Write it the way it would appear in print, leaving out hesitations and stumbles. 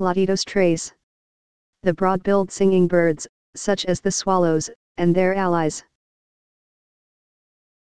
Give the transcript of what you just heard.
Latirostres. The broad-billed singing birds, such as the swallows, and their allies.